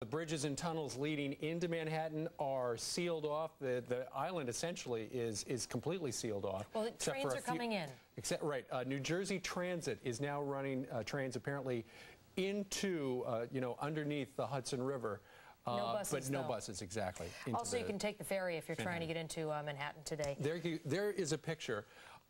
bridges and tunnels leading into Manhattan are sealed off. The island essentially is completely sealed off. Well, the trains are coming in. Right. New Jersey Transit is now running trains apparently into, underneath the Hudson River. No buses, but no buses, exactly. Also, you can take the ferry if you're trying to get into Manhattan today. There is a picture.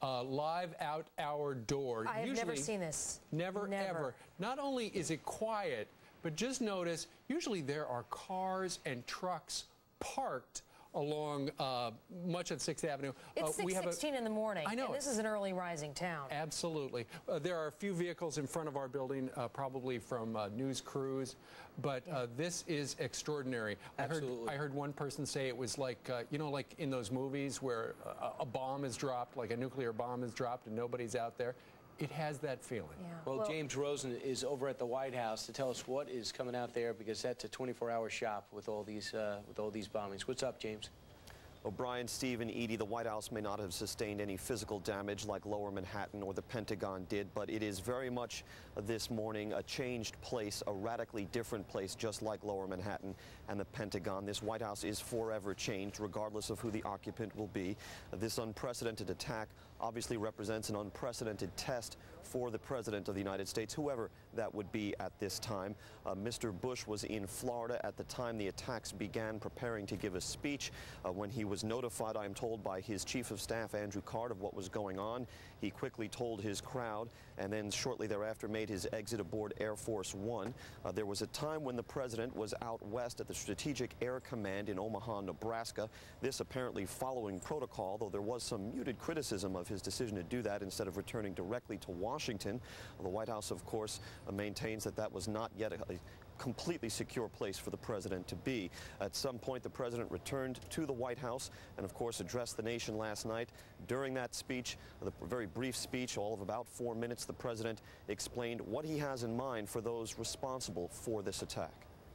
Live out our door. I have never seen this. Never, ever. Not only is it quiet, but just notice, usually there are cars and trucks parked along much of 6th Avenue. It's 6:16 in the morning. I know. And this is an early rising town. Absolutely. There are a few vehicles in front of our building, probably from news crews, but this is extraordinary. Absolutely. I heard one person say it was like, like in those movies where a bomb is dropped, like a nuclear bomb is dropped and nobody's out there. It has that feeling. Yeah. Well, James Rosen is over at the White House to tell us what is coming out there, because that's a 24-hour shop with all these bombings. What's up, James? O'Brien, Steve, and E.D., the White House may not have sustained any physical damage like Lower Manhattan or the Pentagon did, but it is very much this morning a changed place, a radically different place, just like Lower Manhattan and the Pentagon. This White House is forever changed, regardless of who the occupant will be. This unprecedented attack obviously represents an unprecedented test for the President of the United States, whoever that would be at this time. Mr. Bush was in Florida at the time the attacks began, preparing to give a speech. When he was notified, I am told, by his Chief of Staff, Andrew Card, of what was going on, he quickly told his crowd and then shortly thereafter made his exit aboard Air Force One. There was a time when the President was out west at the Strategic Air Command in Omaha, Nebraska. This apparently following protocol, though there was some muted criticism of his decision to do that instead of returning directly to Washington. The White House, of course, maintains that that was not yet a completely secure place for the President to be. At some point, the President returned to the White House and, of course, addressed the nation last night. During that speech, the very brief speech, all of about 4 minutes, the President explained what he has in mind for those responsible for this attack.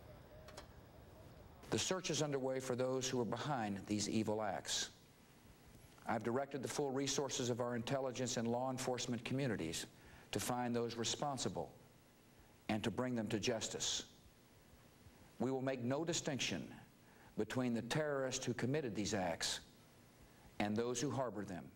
The search is underway for those who are behind these evil acts. I've directed the full resources of our intelligence and law enforcement communities to find those responsible and to bring them to justice. We will make no distinction between the terrorists who committed these acts and those who harbor them.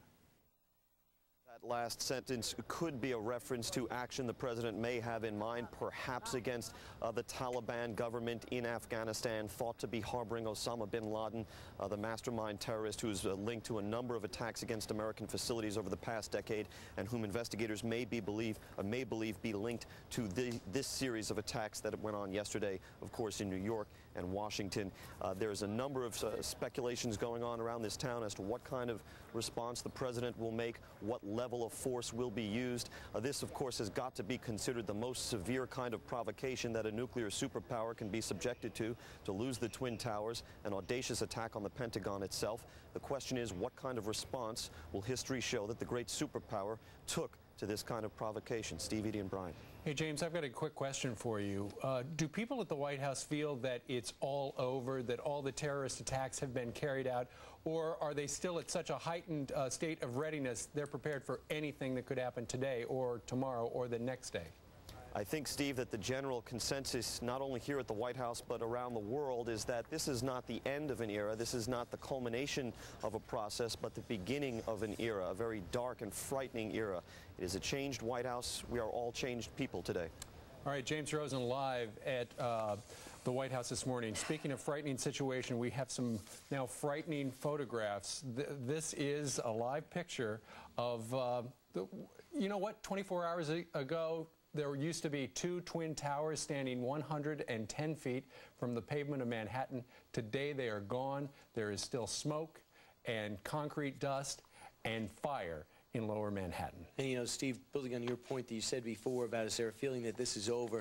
That last sentence could be a reference to action the President may have in mind, perhaps against the Taliban government in Afghanistan, thought to be harboring Osama bin Laden, the mastermind terrorist who's linked to a number of attacks against American facilities over the past decade, and whom investigators may believe be linked to this series of attacks that went on yesterday, of course, in New York and Washington. There's a number of speculations going on around this town as to what kind of response the President will make, what level of force will be used. This, of course, has got to be considered the most severe kind of provocation that a nuclear superpower can be subjected to lose the Twin Towers, an audacious attack on the Pentagon itself. The question is, what kind of response will history show that the great superpower took to this kind of provocation? Steve, E.D., and Brian. Hey, James, I've got a quick question for you. Do people at the White House feel that it's all over, that all the terrorist attacks have been carried out, or are they still at such a heightened state of readiness they're prepared for anything that could happen today or tomorrow or the next day? I think, Steve, that the general consensus, not only here at the White House but around the world, is that this is not the end of an era. This is not the culmination of a process, but the beginning of an era, a very dark and frightening era. It is a changed White House. We are all changed people today. All right, James Rosen live at the White House this morning. Speaking of frightening situation, we have some now frightening photographs. This is a live picture of, you know what, 24 hours ago, there used to be 2 twin towers standing 110 feet from the pavement of Manhattan. Today they are gone. There is still smoke and concrete dust and fire in Lower Manhattan. And, you know, Steve, building on your point that you said before about is there a feeling that this is over,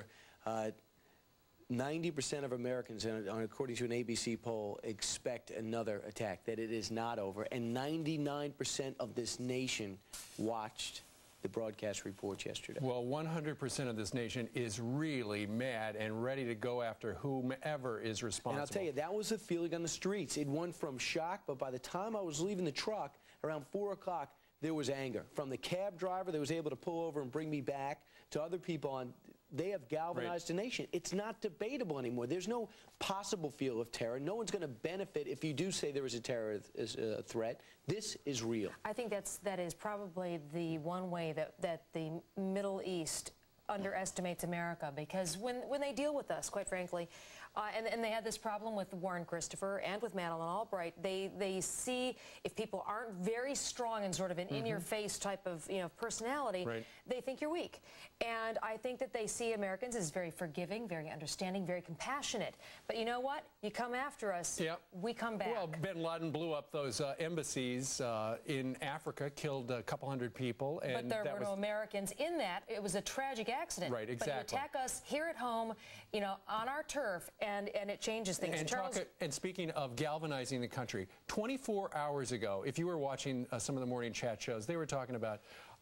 90% of Americans, according to an ABC poll, expect another attack, that it is not over, and 99% of this nation watched the broadcast reports yesterday. Well, 100% of this nation is really mad and ready to go after whomever is responsible. And I'll tell you, that was the feeling on the streets. It went from shock, but by the time I was leaving the truck, around 4 o'clock, there was anger. From the cab driver that was able to pull over and bring me back, to other people on galvanized the nation. It's not debatable anymore. There's no possible field of terror. No one's going to benefit if you do say there is a terror threat. This is real. I think that is probably the one way that the Middle East underestimates America, because when they deal with us, quite frankly, and they had this problem with Warren Christopher and with Madeleine Albright, they see if people aren't very strong and sort of an in-your-face type of personality, they think you're weak. And I think that they see Americans as very forgiving, very understanding, very compassionate. But you know what? You come after us, we come back. Well, bin Laden blew up those embassies in Africa, killed a couple hundred people. And but there were no Americans in that. It was a tragic accident. Right, exactly. But you attack us here at home, on our turf, and it changes things. And speaking of galvanizing the country, 24 hours ago, if you were watching some of the morning chat shows, they were talking about,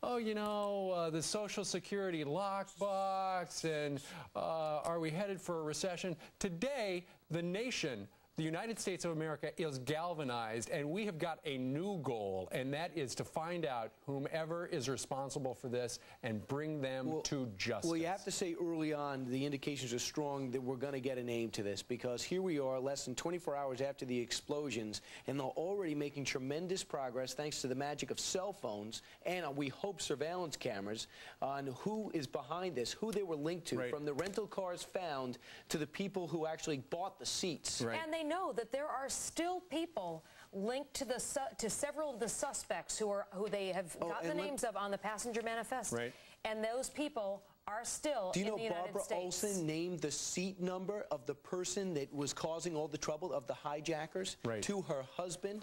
the Social Security lockbox, and are we headed for a recession? Today, the nation, the United States of America, is galvanized, and we have got a new goal, and that is to find out whomever is responsible for this and bring them to justice. Well, you have to say early on the indications are strong that we're going to get a name to this, because here we are less than 24 hours after the explosions, and they're already making tremendous progress thanks to the magic of cell phones and, we hope, surveillance cameras on who is behind this, who they were linked to, from the rental cars found to the people who actually bought the seats. And they know that there are still people linked to several of the suspects who they have gotten the names of on the passenger manifest. And those people are still in the United States. Do you know Barbara Olson named the seat number of the person that was causing all the trouble, of the hijackers, to her husband?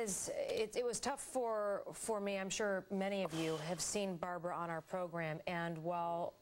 It was tough for me. I'm sure many of you have seen Barbara on our program, and while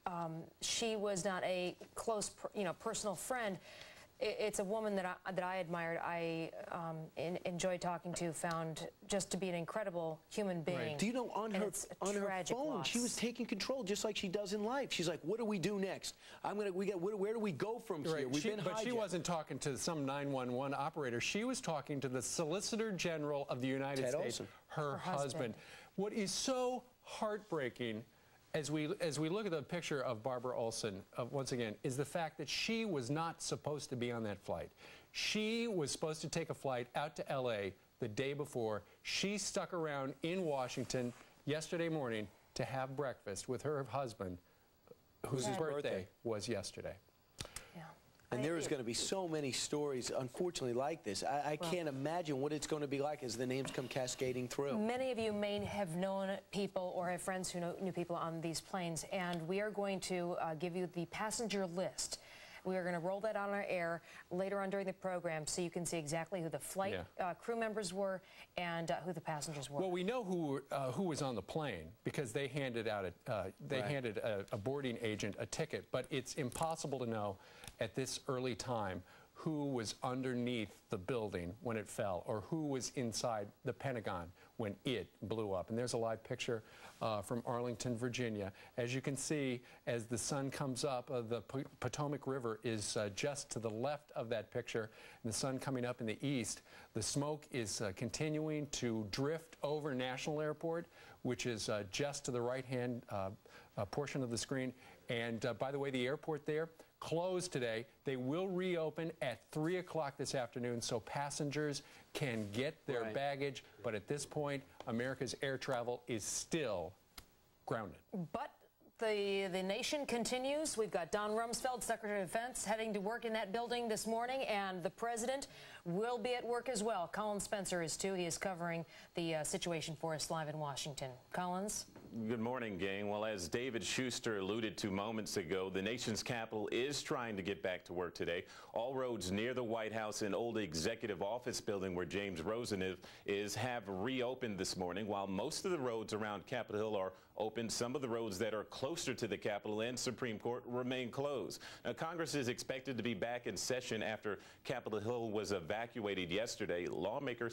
she was not a close, personal friend, it's a woman that I admired, I enjoyed talking to, found just to be an incredible human being. Do you know, on her phone, she was taking control just like she does in life. She's like, what do we do next? Where do we go from here? We've been hijacked. But she wasn't talking to some 911 operator. She was talking to the Solicitor General of the United States, her husband. What is so heartbreaking, as we look at the picture of Barbara Olson, once again, is the fact that she was not supposed to be on that flight. She was supposed to take a flight out to L.A. the day before. She stuck around in Washington yesterday morning to have breakfast with her husband, whose birthday was yesterday. And there is going to be so many stories, unfortunately, like this. I can't imagine what it's going to be like as the names come cascading through. Many of you may have known people or have friends who knew people on these planes, and we are going to give you the passenger list. We are going to roll that on our air later on during the program, so you can see exactly who the flight crew members were and who the passengers were. Well, we know who was on the plane, because they handed out handed a boarding agent a ticket, but it's impossible to know at this early time who was underneath the building when it fell, or who was inside the Pentagon when it blew up. And there's a live picture from Arlington, Virginia. As you can see, as the sun comes up, the Potomac River is just to the left of that picture, and the sun coming up in the east. The smoke is continuing to drift over National Airport, which is just to the right-hand portion of the screen. And by the way, the airport there closed today. They will reopen at 3 o'clock this afternoon, so passengers can get their baggage. But at this point, America's air travel is still grounded. But the nation continues. We've got Don Rumsfeld, Secretary of Defense, heading to work in that building this morning, and the President will be at work as well. Collins Spencer is too. He is covering the situation for us live in Washington. Collins? Good morning, gang. Well, as David Shuster alluded to moments ago, the nation's capital is trying to get back to work today. All roads near the White House and old executive office building where James Rosen is have reopened this morning, while most of the roads around Capitol Hill are open. Some of the roads that are closer to the Capitol and Supreme Court remain closed. Now, Congress is expected to be back in session after Capitol Hill was evacuated yesterday. Lawmakers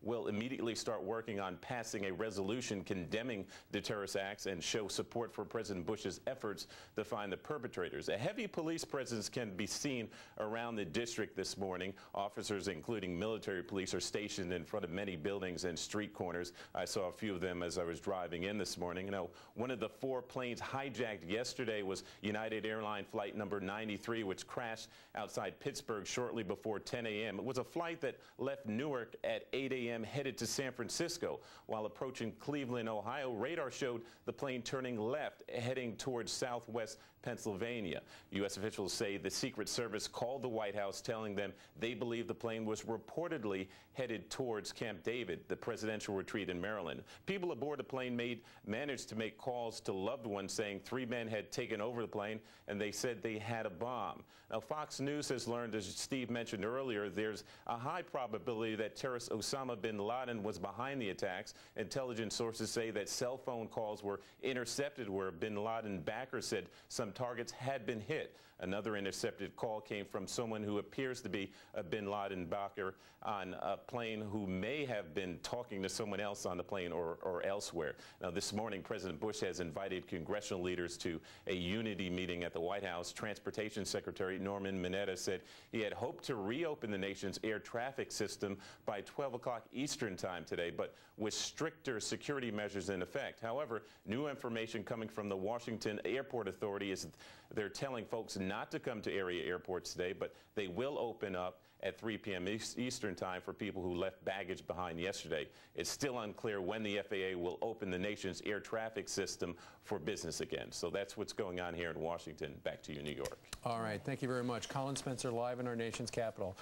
will immediately start working on passing a resolution condemning the terrorist acts and show support for President Bush's efforts to find the perpetrators. A heavy police presence can be seen around the district this morning. Officers, including military police, are stationed in front of many buildings and street corners. I saw a few of them as I was driving in this morning. You know, one of the 4 planes hijacked yesterday was United Airlines flight number 93, which crashed outside Pittsburgh shortly before 10 a.m. It was a flight that left Newark at 8 a.m. headed to San Francisco. While approaching Cleveland, Ohio, radar showed the plane turning left, heading towards southwest Pennsylvania. U.S. officials say the Secret Service called the White House, telling them they believe the plane was reportedly headed towards Camp David, the presidential retreat in Maryland. People aboard the plane managed to make calls to loved ones saying 3 men had taken over the plane and they said they had a bomb. Now, Fox News has learned, as Steve mentioned earlier, there's a high probability that terrorist Osama bin Laden was behind the attacks. Intelligence sources say that cell phone calls were intercepted where bin Laden backers said some targets had been hit. Another intercepted call came from someone who appears to be a bin Laden backer on a plane who may have been talking to someone else on the plane or elsewhere. Now, this morning, President Bush has invited congressional leaders to a unity meeting at the White House. Transportation Secretary Norman Mineta said he had hoped to reopen the nation's air traffic system by 12 o'clock Eastern time today, but with stricter security measures in effect. However, new information coming from the Washington Airport Authority is they're telling folks not to come to area airports today, but they will open up at 3 p.m. Eastern time for people who left baggage behind yesterday. It's still unclear when the FAA will open the nation's air traffic system for business again. So that's what's going on here in Washington. Back to you, New York. All right, thank you very much. Colin Spencer live in our nation's capital.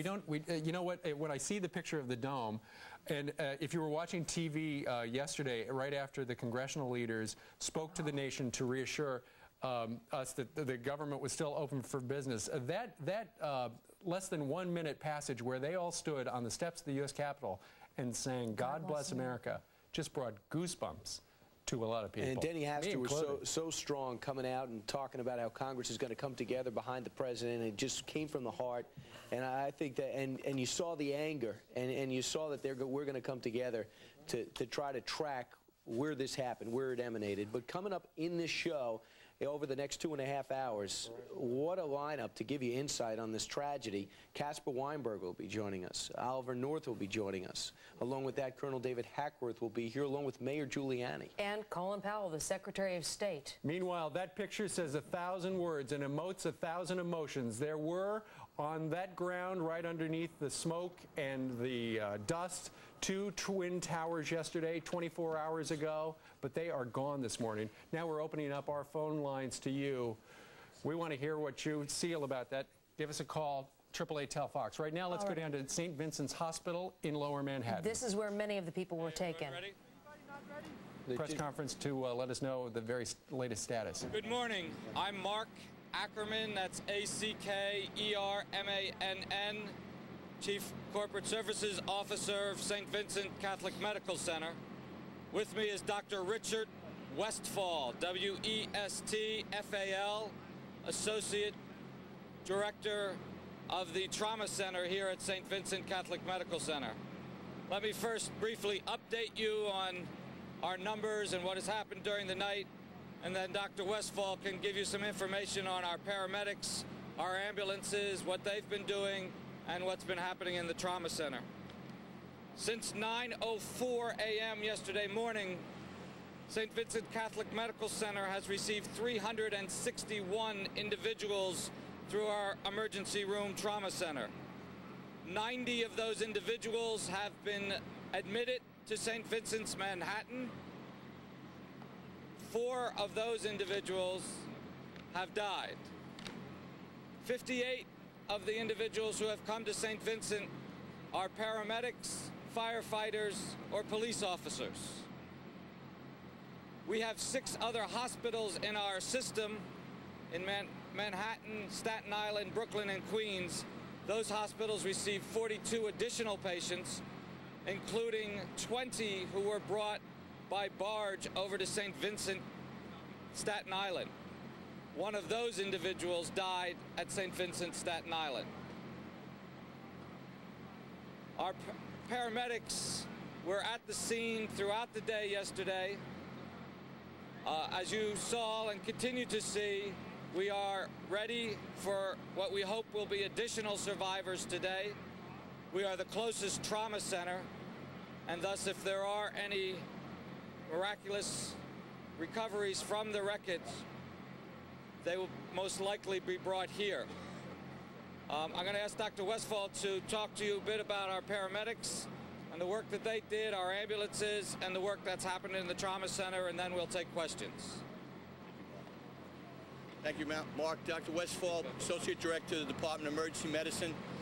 You know what, when I see the picture of the dome, and if you were watching TV yesterday, right after the congressional leaders spoke to the nation to reassure us that the government was still open for business, that less than 1 minute passage where they all stood on the steps of the U.S. Capitol and sang God Bless America just brought goosebumps to a lot of people. And Denny Hastert was so strong coming out and talking about how Congress is going to come together behind the president. It just came from the heart. And I think that, and you saw the anger, and you saw that we're going to come together to try to track where this happened, where it emanated. But coming up in this show, over the next 2.5 hours, what a lineup to give you insight on this tragedy. Casper Weinberg will be joining us. Oliver North will be joining us. Along with that, Colonel David Hackworth will be here, along with Mayor Giuliani. And Colin Powell, the Secretary of State. Meanwhile, that picture says 1,000 words and emotes 1,000 emotions. There were, on that ground, right underneath the smoke and the dust, 2 twin towers yesterday, 24 hours ago, but they are gone this morning. Now we're opening up our phone lines to you. We want to hear what you feel about that. Give us a call, 888-TEL-FOX. Right now, let's go down to Saint Vincents Hospital in Lower Manhattan. This is where many of the people were taken. Press conference to let us know the very latest status. Good morning. I'm Mark Ackermann, that's A-C-K-E-R-M-A-N-N, Chief Corporate Services Officer of Saint Vincent Catholic Medical Center. With me is Dr. Richard Westfal, W-E-S-T-F-A-L, Associate Director of the Trauma Center here at Saint Vincent Catholic Medical Center. Let me first briefly update you on our numbers and what has happened during the night, and then Dr. Westfal can give you some information on our paramedics, our ambulances, what they've been doing, and what's been happening in the Trauma Center. Since 9:04 a.m. yesterday morning, St. Vincent Catholic Medical Center has received 361 individuals through our emergency room trauma center. 90 of those individuals have been admitted to St. Vincent's Manhattan. 4 of those individuals have died. 58 of the individuals who have come to St. Vincent are paramedics, firefighters, or police officers. We have 6 other hospitals in our system in Manhattan, Staten Island, Brooklyn, and Queens. Those hospitals received 42 additional patients, including 20 who were brought by barge over to St. Vincent, Staten Island. One of those individuals died at St. Vincent, Staten Island. Our paramedics were at the scene throughout the day yesterday. As you saw and continue to see, we are ready for what we hope will be additional survivors today. We are the closest trauma center, and thus if there are any miraculous recoveries from the wreckage, they will most likely be brought here. I'm going to ask Dr. Westfal to talk to you a bit about our paramedics and the work that they did, our ambulances, and the work that's happened in the trauma center, and then we'll take questions. Thank you, Mark. Dr. Westfal, Associate Director of the Department of Emergency Medicine.